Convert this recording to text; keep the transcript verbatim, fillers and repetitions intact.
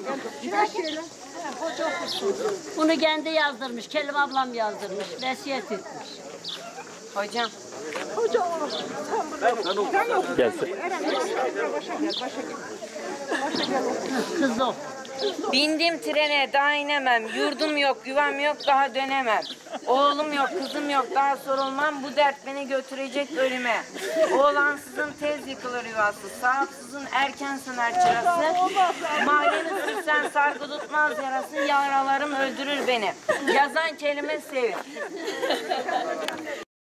Bunu kendi yazdırmış, Kelim ablam yazdırmış, vesiyet etmiş. Hocam. Hocam sen bunu Gelsin. Kız o. Bindim trene daha inemem. Yurdum yok, yuvam yok daha dönemem. Oğlum yok, kızım yok daha sorulmam. Bu dert beni götürecek ölüme. Oğlansızın tez yıkılır yuvası. Sahipsizin erken söner çırası. Mahallemi sürsen sargı tutmaz yarası. Yaralarım öldürür beni. Yazan kelime sevin.